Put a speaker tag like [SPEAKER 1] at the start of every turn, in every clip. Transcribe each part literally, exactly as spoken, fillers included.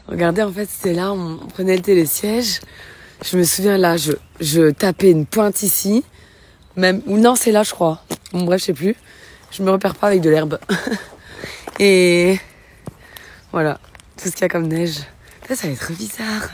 [SPEAKER 1] Regardez, en fait, c'était là, on prenait le télésiège. Je me souviens là, je, je tapais une pointe ici. Même, ou non, c'est là, je crois. Bon, bref, je sais plus. Je me repère pas avec de l'herbe. Et voilà, tout ce qu'il y a comme neige. Ça, ça va être bizarre.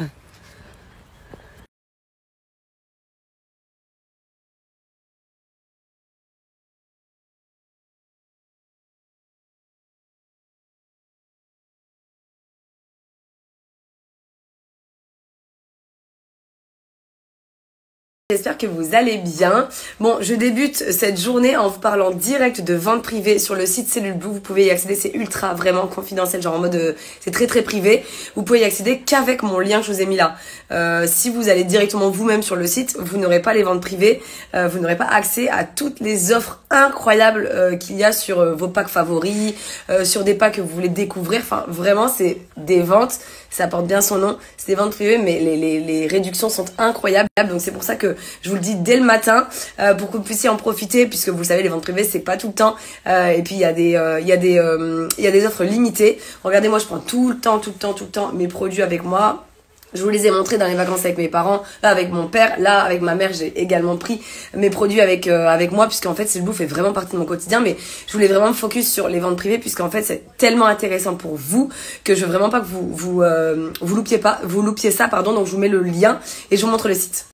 [SPEAKER 1] J'espère que vous allez bien. Bon, je débute cette journée en vous parlant direct de vente privée sur le site Cellule Blue. Vous pouvez y accéder, c'est ultra vraiment confidentiel, genre en mode euh, c'est très très privé. Vous pouvez y accéder qu'avec mon lien que je vous ai mis là. Euh, si vous allez directement vous-même sur le site, vous n'aurez pas les ventes privées, euh, vous n'aurez pas accès à toutes les offres incroyables euh, qu'il y a sur euh, vos packs favoris, euh, sur des packs que vous voulez découvrir. Enfin, vraiment, c'est des ventes, ça porte bien son nom, c'est des ventes privées, mais les, les, les réductions sont incroyables. Donc c'est pour ça que je vous le dis dès le matin euh, pour que vous puissiez en profiter, puisque vous le savez, les ventes privées c'est pas tout le temps, euh, et puis il y a des euh, il y a des euh, il y a des offres limitées. Regardez, moi je prends tout le temps tout le temps tout le temps mes produits avec moi. Je vous les ai montrés dans les vacances avec mes parents, là avec mon père, là avec ma mère, j'ai également pris mes produits avec euh, avec moi, puisqu'en fait Cellule Blue fait vraiment partie de mon quotidien. Mais je voulais vraiment me focus sur les ventes privées, puisqu'en fait c'est tellement intéressant pour vous que je veux vraiment pas que vous vous euh, vous loupiez pas vous loupiez ça, pardon. Donc je vous mets le lien et je vous montre le site.